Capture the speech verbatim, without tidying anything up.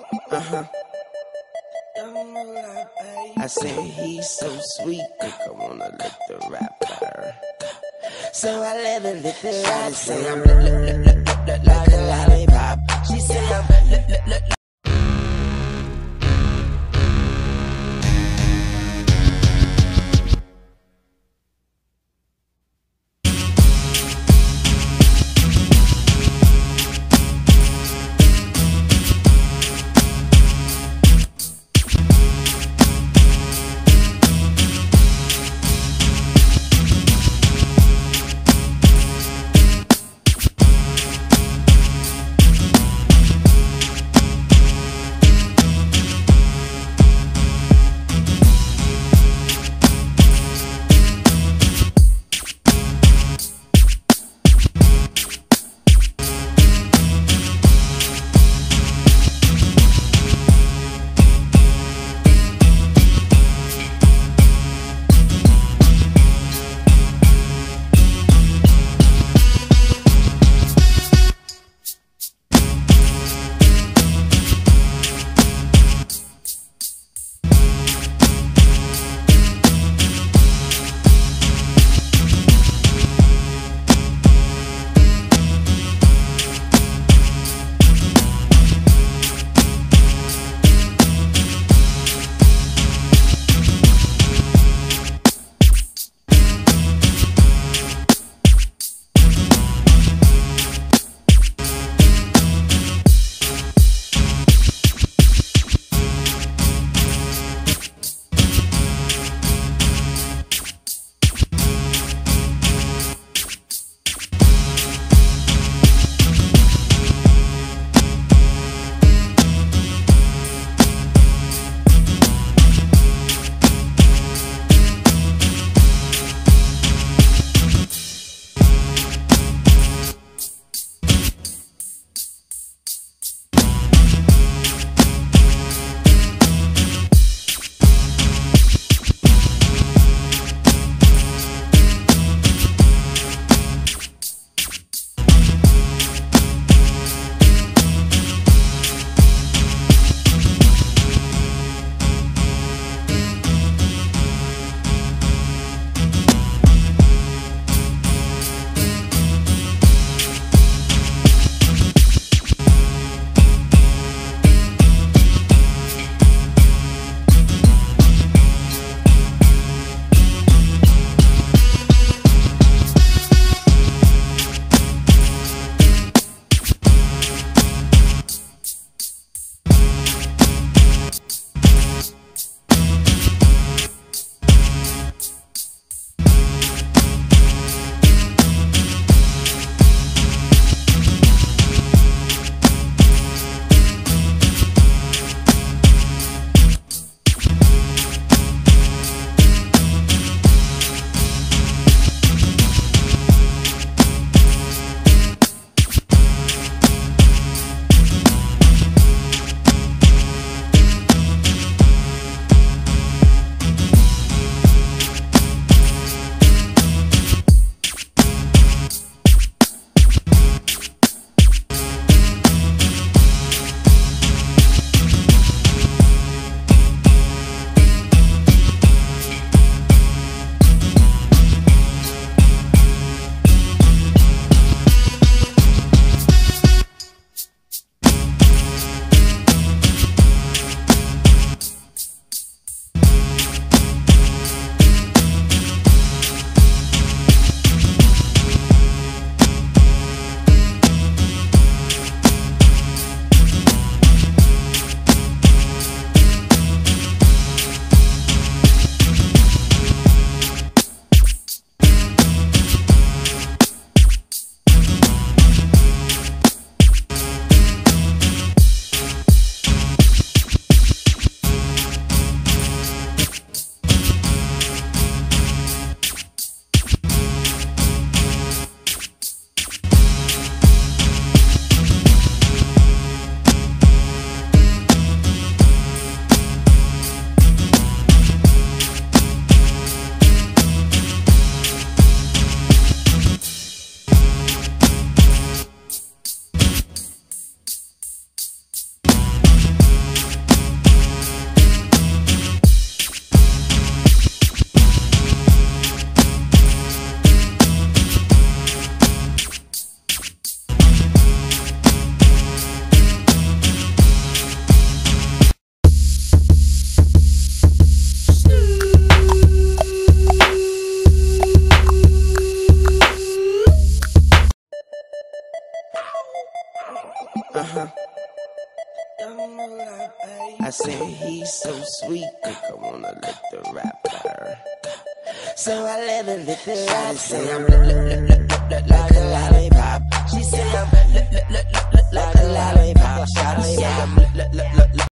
Uh-huh. I said he's so sweet, think I wanna lick the rapper. So I let her lick the rapper. She say I'm like a lollipop. She say I'm said he's so sweet, think I wanna lick the rapper. So I let her lick the rapper. Say I'm look, look, look, look, look, look like a lollipop. She said I'm look, look, look, look, look like a lollipop. Shawty say I'm look, look, look, look, look